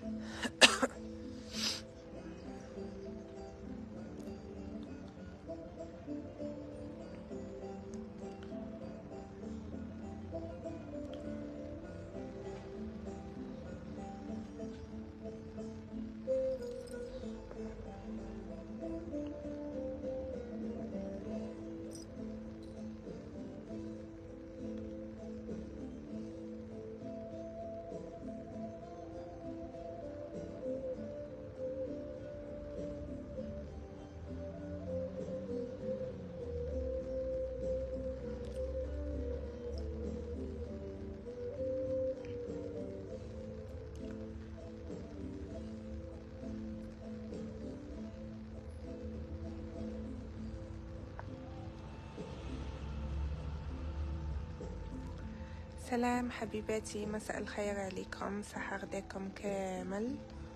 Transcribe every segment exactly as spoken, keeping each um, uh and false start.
سلام حبيباتي، مساء الخير عليكم، صحة غداكم كامل.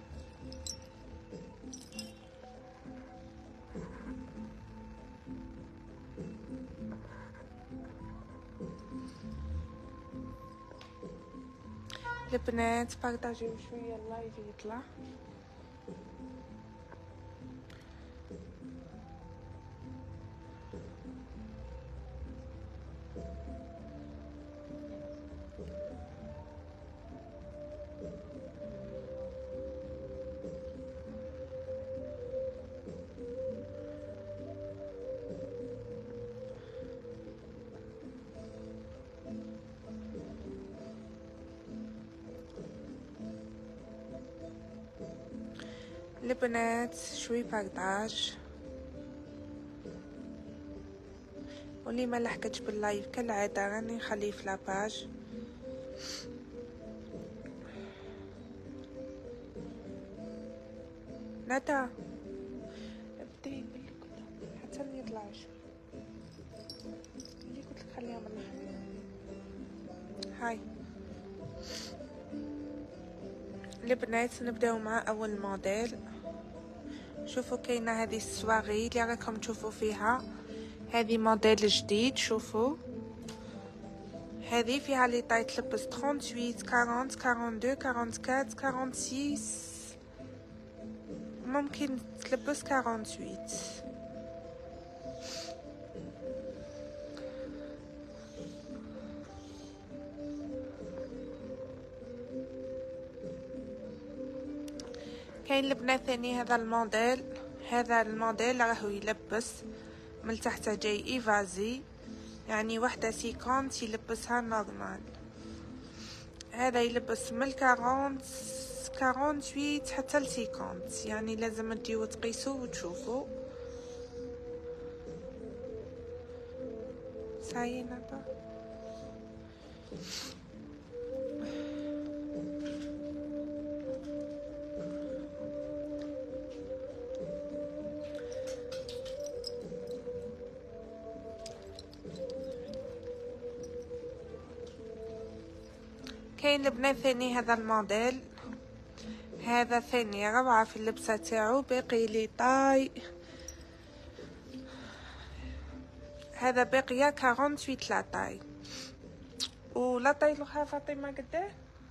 البنات بارطاجيو شويه اللايف يطلع. البنات شوي بارطاج، واللي ما لحقتش باللايف كالعاده راني نخليه في لاباج. ندى بدي نقول لك حتى ما يطلعش اللي قلت لك خليها من الحين. هاي البنات، نبداو مع اول موديل. شوفوا كاينه هذه السواغي اللي راكم تشوفوا فيها، هذه موديل جديد. شوفوا هذه فيها لي طاي تلبس ثمانية وثلاثين أربعين اثنين وأربعين أربعة وستين، ممكن تلبس ثمانية وأربعين. كاين البنات ثاني هذا الموديل، هذا الموديل راهو يلبس من تحت جاي ايفازي، يعني وحده سيكونت يلبسها نورمال. هذا يلبس من الكارونت كارونتويت حتى لسيكونت، يعني لازم تجيو تقيسو وتشوفو. ساينة كاين البنات ثاني هذا الموديل، هذا ثاني روعة في اللبسة تاعو، باقي لي طاي، هذا باقية ثمانية وأربعين لا طاي، ولا طاي الاخرى فاطمة قداه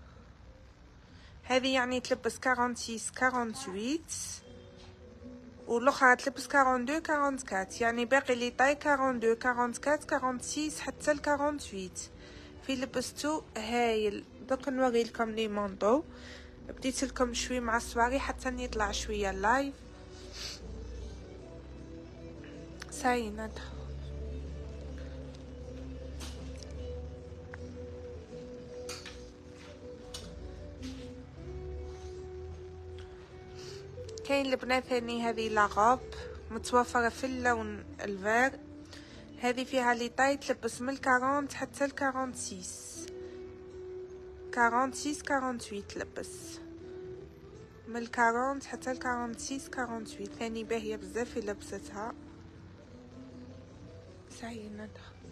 هذه يعني تلبس ستة وأربعين ثمانية وأربعين، والاخرى تلبس اثنين وأربعين أربعة وأربعين، يعني باقي لي طاي اثنين وأربعين أربعة وأربعين ستة حتى ل ثمانية وأربعين. في لبستو هايل. دوك نوري لكم لي مونطو، بديت لكم شوي مع الصواري حتى يطلع شويه اللايف. ساينه كاين البنات ثاني هذه لاغوب متوفره في اللون الفير، هذه فيها لي طاي تلبس من أربعين حتى ل ستة وأربعين ستة وأربعين ثمانية وأربعين تلبس من أربعين حتى ل ستة وأربعين ستة وأربعين. ثاني باهيه بزاف في لبستها. ساينه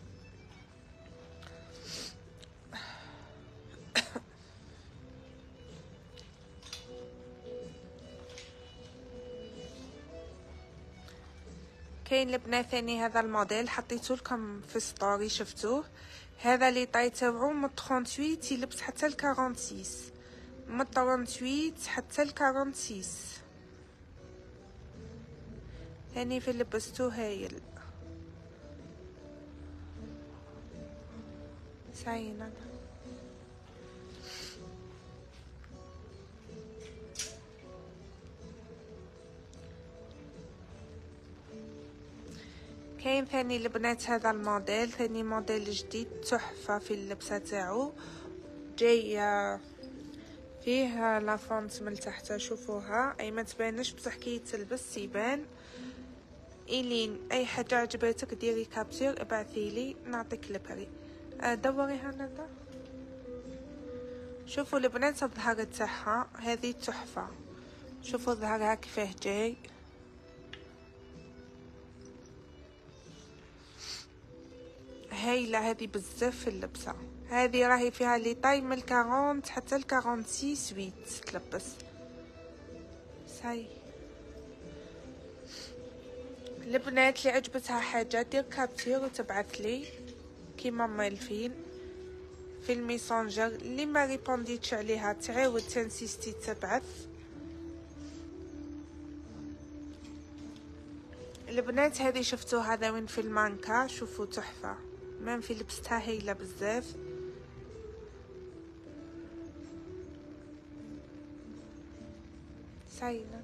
كاين البنات ثاني هذا الموديل حطيته لكم في ستوري شفتوه، هذا لي طاي تاعو من ثمانية وثلاثين يلبس حتى ل ستة وأربعين، من ثمانية حتى ل ستة وأربعين. هاني في لبستو هايل. ساينة كاين ثاني البنات هذا الموديل، ثاني موديل جديد تحفة في اللبسة تاعو، جاي فيه لافونت من تحت، شوفوها اي ما تبانش بصح كي تلبس يبان. إلين اي حاجة عجبتك ديري كابتور ابعثيلي نعطيك البري. دوري هنا. شوفوا البنات الظهر تاعها هذه تحفة، شوفوا ظهرها كيفاه جاي، هايله هذه بزاف في اللبسه. هذه راهي فيها لي طاي من أربعين حتى ل ستة وأربعين تلبس. ساي البنات اللي عجبتها حاجه دير كابتور وتبعث لي كيما مالفين في الميسنجر. اللي ما ريبونديتش عليها تعاود تنسيستي تبعث. البنات هذه شفتوا هذا وين في المانكا، شوفوا تحفه، مام في لبستها هايله بزاف. ساينة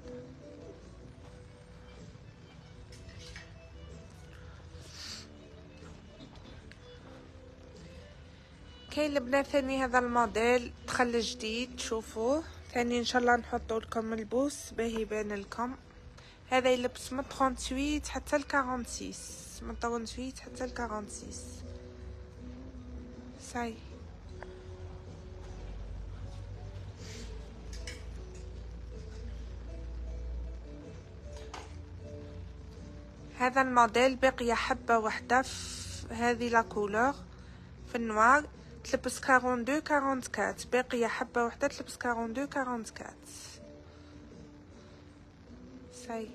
كاين البنات ثاني هذا الموديل دخل جديد، شوفوه ثاني ان شاء الله نحطوا لكم البوس باهي يبان لكم. هذا يلبس من ثمانية وثلاثين حتى ل ستة وأربعين، من ثمانية وثلاثين حتى ل ستة وأربعين. ساي هذا الموديل باقيه حبه واحده في هذه لا كولور في النوار، تلبس اثنين وأربعين أربعة وأربعين، باقيه حبه واحده تلبس اثنين وأربعين أربعة وأربعين. ساي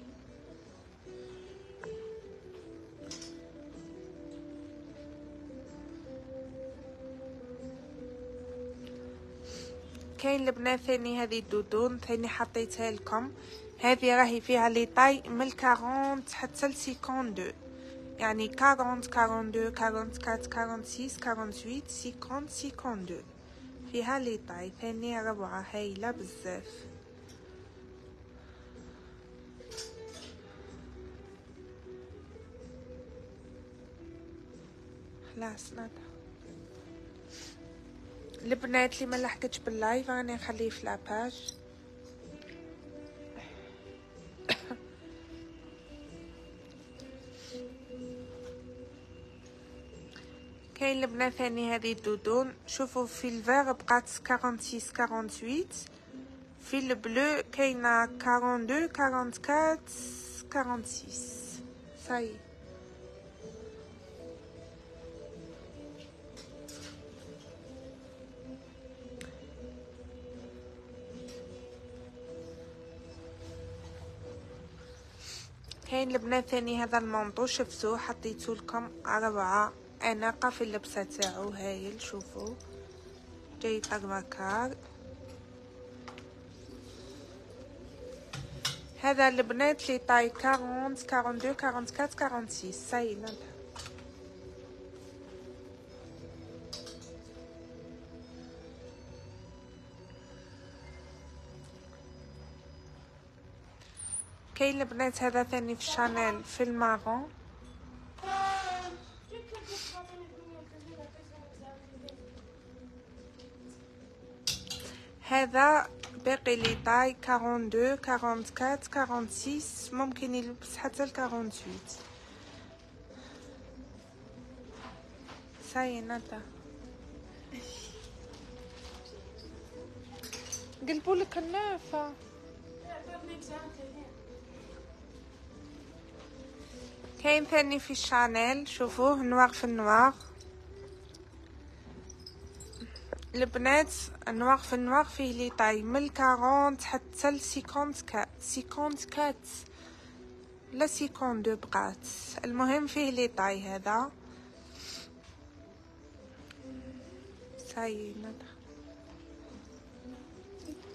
كاين البنات ثاني هذه الدودون ثاني حطيتها لكم، هذه راهي فيها لي طاي من أربعين حتى ل اثنين وخمسين، يعني أربعين أربعة وأربعين أربعة وأربعين ستة وأربعين ثمانية وستين ستين اثنين وخمسين، فيها لي طاي ثاني روعة هايلة بزاف. خلاص نادا البنات اللي ما لحقتش باللايف راني نخليه في لاباج. كاين البنات ثاني هذه الدودون، شوفوا في الفيغ بقات ستة وأربعين ستة وثمانين، في البلو كاينه اثنين وأربعين أربعة وأربعين ستة. صاي كاين البنات ثاني هذا المونطو، شفتوه حطيتو لكم روعه، اناقه في اللبسه تاعو هايل، شوفوا جاي طرمكار. هذا البنات لي طاي أربعين أربعة وأربعين أربعة وأربعين أربعة وستين. صاي نضح كاين البنات هذا ثاني في شانيل في المارون، هذا باقي لي طاي اثنين وأربعين أربعة وأربعين أربعة وستين، ممكن يلبس حتى ل ثمانية وأربعين. ساي نتا قلبوا لك النافه. كاين ثاني في شانيل، شوفوه نوار في النوار البنات، نوار في النوار فيه لي طاي من أربعين حتى ل أربعة وستين لا اثنين وستين بقات، المهم فيه لي طاي هذا. ساي نضح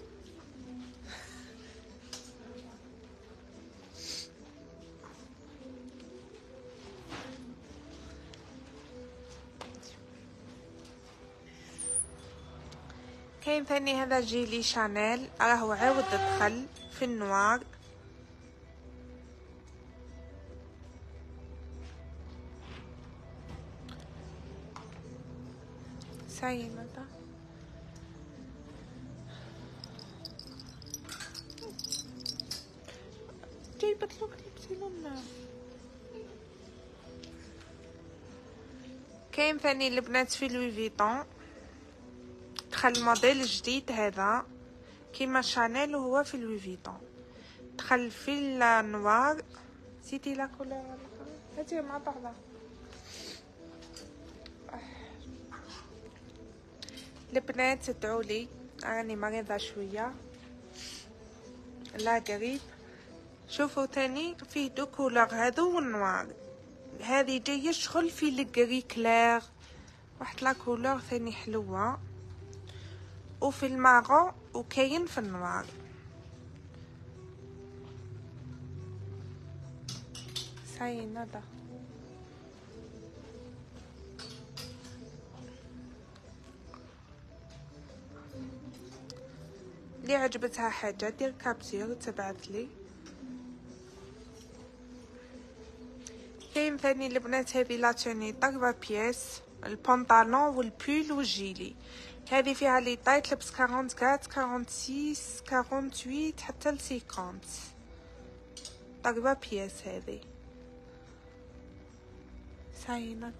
كاين ثاني هذا جيلي شانيل راهو عاود دخل في النوار. ساي متى جايبت له كليبسيلون. كاين ثاني البنات في لوي فيتون دخل الموديل الجديد هذا كيما شانيل وهو في لوي فيتون، دخل في النوار. سيتي لا كولور هاتي مع بعضها. البنات ادعولي راني مريضة شوية لا قريب. شوفوا تاني فيه دو كولور هذو والنوار، هذه جاية شغل في الكري كلير واحد لا كولور ثاني حلوة، وفي المارون وكاين في النوار. ساي ندى اللي عجبتها حاجة دير كابتير تبعت لي. كاين ثاني البنات هذه لاتوني طربة بياس، البنطالون والبول والجيلي. هذه فيها لي طاي تلبس أربعة وأربعين أربعة وستة أربعة وثمانين حتى ل خمسين. طربة بياس هذه ساينات.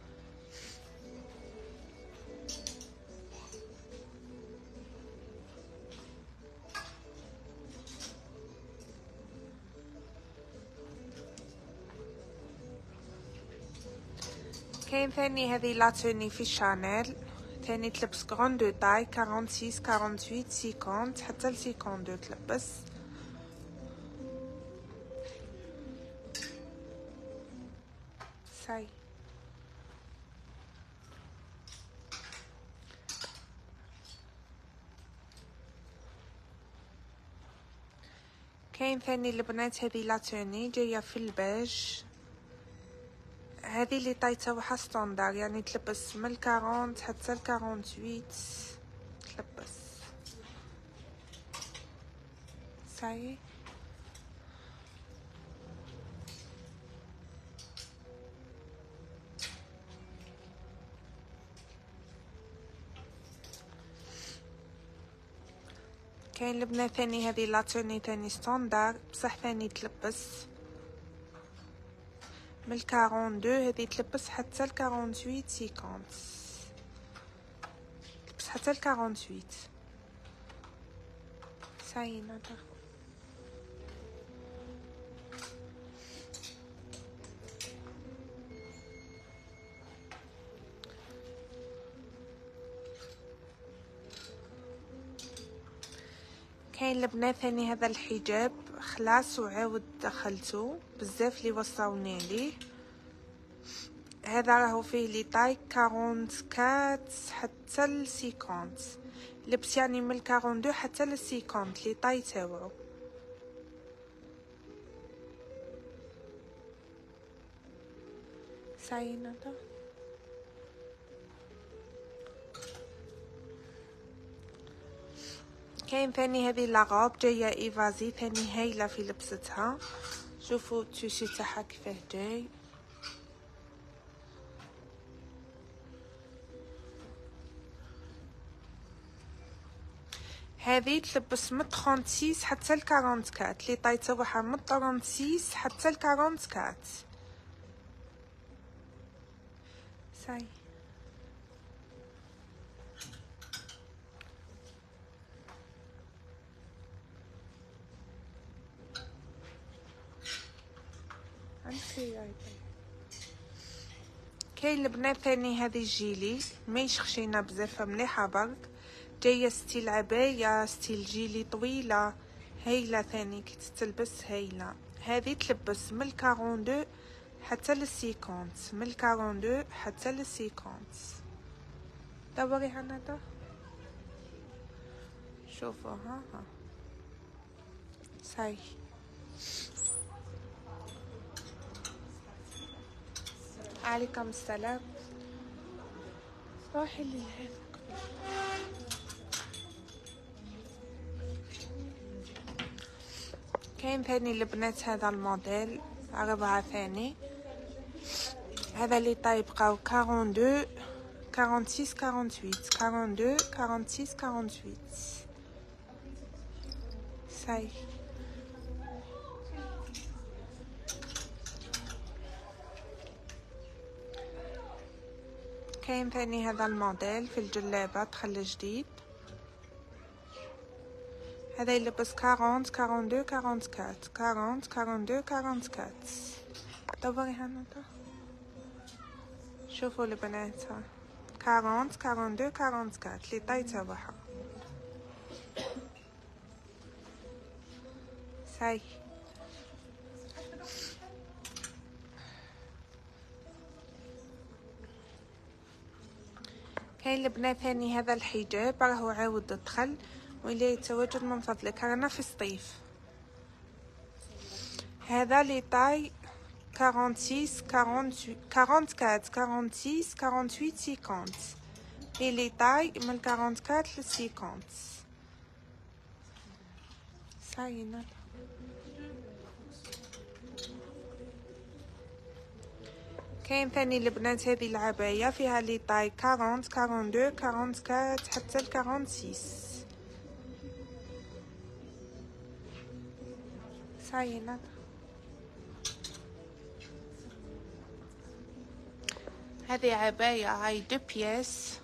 كاين ثاني هذه لاتوني في شانيل ثاني تلبس غون دو تاي أربعة وستين أربعة وثمانين خمسين حتى ل خمسين تلبس. ساي كاين ثاني البنات هذه لاتوني جايه في البيج، هذه اللي طايته وحا ستاندار يعني تلبس من أربعين حتى ل ثمانية وأربعين تلبس. ساي كاين لبنة ثاني هذه لاتوني ثاني ستاندار بصح ثاني تلبس من أربعين واثنين، هذه تلبس حتى ل ثمانية وأربعين خمسين تلبس حتى ل ثمانية وأربعين. ساي نادر كاين البنات ثاني هذا الحجاب خلاص وعاود دخلته بزاف لي وصاوني ليه. هذا راهو فيه لي طاي أربعة وأربعين حتى ل خمسين، لبس يعني من أربعة وأربعين حتى ل خمسين لي طاي تاوعو. ساينة كاين ثاني هذه لاغوب جايه ايفازي ثاني هايله في لبستها. شوفوا التيشي تاعها كيفاه جاي، هذه تلبس من ستة وثلاثين حتى ل أربعة وأربعين لي طاي تاعها من ستة وثلاثين حتى ل أربعة وأربعين. ساي كاين البنات ثاني هذه جيلي ماهيش خشينه بزاف مليحه برك، جايه ستيل عبايه ستيل جيلي طويله هايله ثاني كي تتلبس هايله. هذه تلبس من أربعة وأربعين حتى ل خمسين، من أربعة وأربعين حتى ل خمسين. دوري هنا شوفوا ها ها ساي. عليكم السلام. روحي للهنا كاين ثاني البنات هذا الموديل ربعة ثاني، هذا لي طاي يبقاو اثنين وأربعين ستة وأربعين ثمانية وأربعين اثنين وأربعين ستة وأربعين ثمانية وأربعين. ساي كاين ثاني هذا الموديل في الجلابة دخل جديد، هذا يلبس أربعين اثنين وأربعين أربعة وأربعين أربعين اثنين وأربعين أربعة وأربعين. دوري هنا شوفوا البنات، ها أربعين اثنين وأربعين أربعة وأربعين لي طاي تاعها. ساي كاين البنات ثاني هذا الحجاب راهو عاود دخل، وإلا يتواجد من فضلك رانا في الصيف. هذا لي طاي أربعة وستين أربعة وأربعين أربعة وستين أربعة وثمانين خمسين، في لي طاي من أربعة وأربعين ل خمسين. ساينا كاين ثاني البنات هذه العباية فيها لي طاي أربعين أربعة وأربعين أربعة وأربعين حتى ل ستة وأربعين. ساينا هذه عباية هاي دو بياس،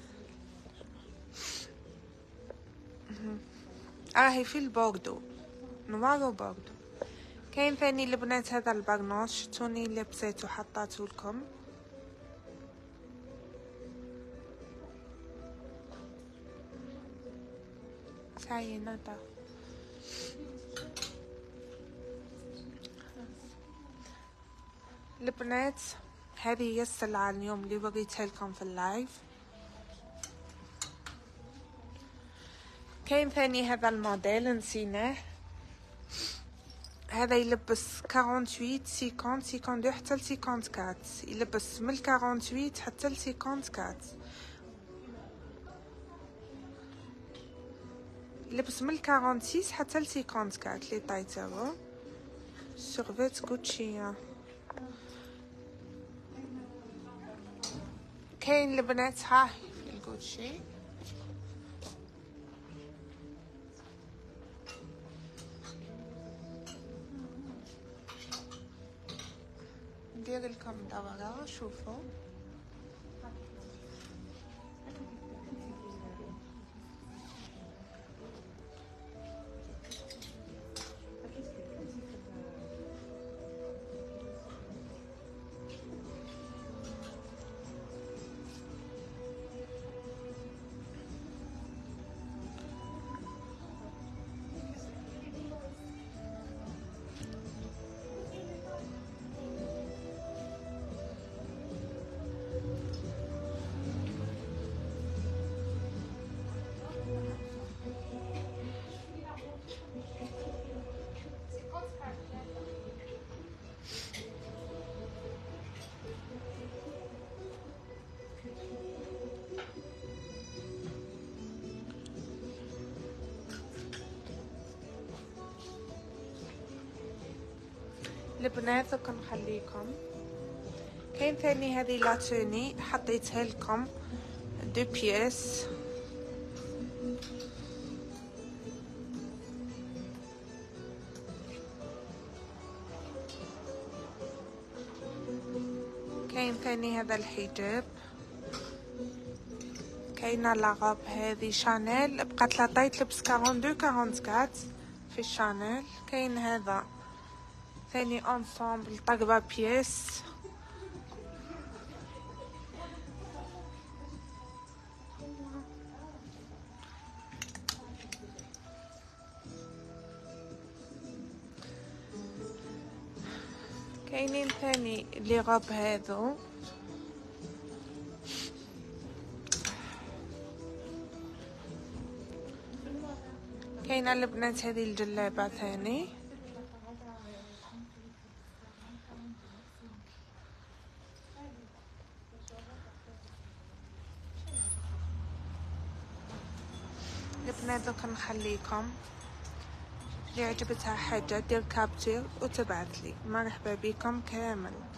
راهي في البوردو نوار وبوردو. كاين ثاني البنات هذا البرنوش، شتوني لبسيته حطيته لكم. ساينا دا البنات هذه هي السلعة اليوم اللي وريتها لكم في اللايف. كاين ثاني هذا الموديل نسيناه، هذا يلبس ثمانية وأربعين خمسين خمسة وستين حتى ل أربعة وستين، يلبس من ثمانية وأربعين حتى ل أربعة وستين، يلبس من ستة وأربعين حتى ل أربعة وستين لي طاي تاعو. سيرفيت غوتشي. كاين البنات ها في الغوتشي ندير لكم دورة شوفوا. البنات كنخليكم. كاين ثاني هذه لاتوني حطيتها لكم دو بياس، كاين ثاني هذا الحجاب، كاينه لاغوب هذه شانيل بقات لا طاي تلبس اثنين وأربعين أربعة وأربعين في الشانيل. كاين هذا ثاني انصامبل طقبه بياس، كاينين ثاني لي غوب هذو كاينه البنات هذه الجلابه ثاني. البنات دوك نخليكم اللي عجبتها حاجة دير كابتشر وتبعث لي. مرحبا بكم كامل.